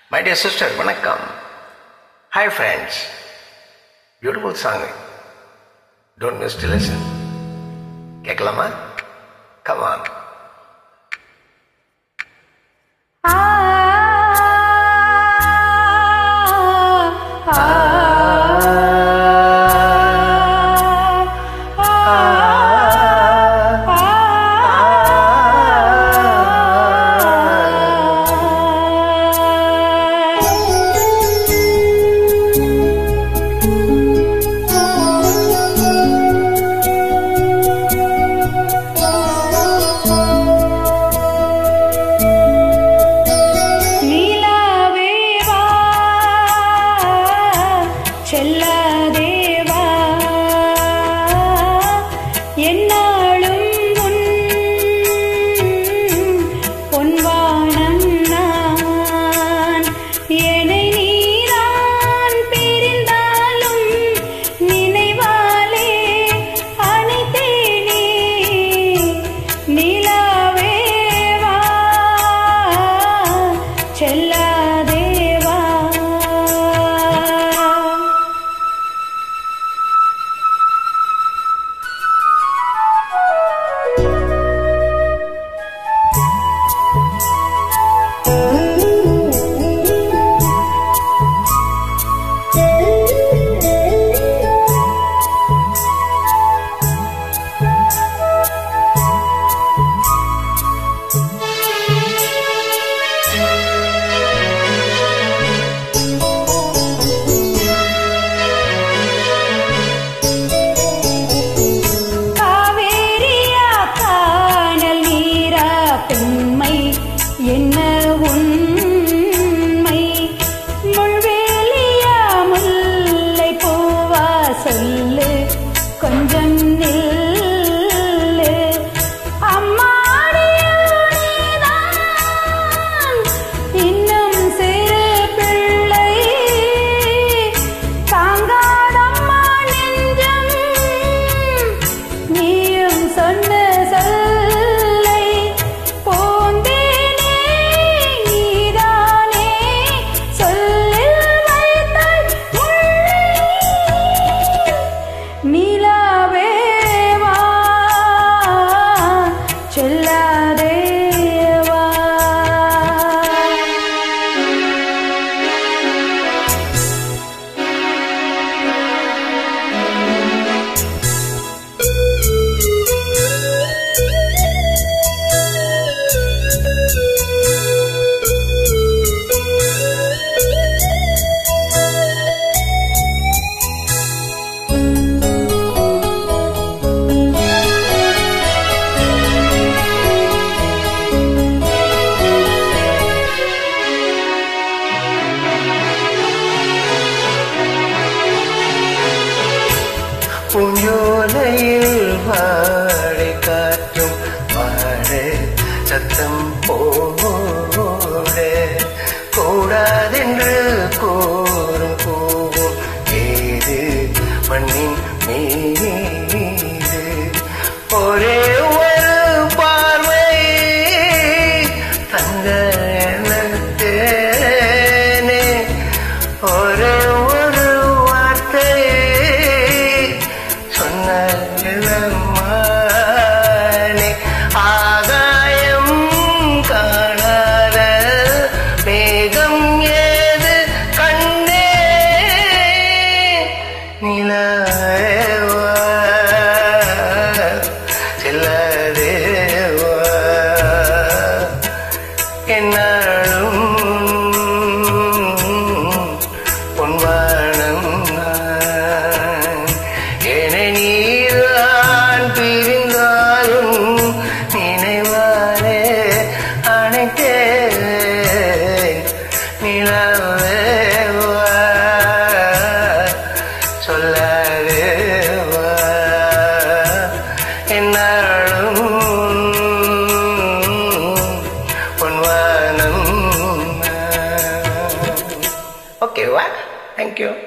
My dear sister, vanakkam. Hi friends. Beautiful song. Don't miss to listen. Kekalama? Come on. பூஞ்சோலையில் வாழை காற்றும் வாழ சத்தம் போட கூடாதென்று கூறும் கூவும் ஏது மண்ணின் மீது ஒரே ஒரு பார்வை தங்க நினைத்தேனே ஒரே ஒரு வார்த்தை சொன்னே ஆகாயம் காணாத மேகம் ஏது கண்ணே நிலவேவா செல்லதேவா என்னாலும் பொன்வானம் என்னை நீதான் பிரிந்தாலும் நினைவாரே அணைத்தேன் நிலவேவா சொல்லவேவா என்னாலும் பொன்வானம். Okay, what? Thank you.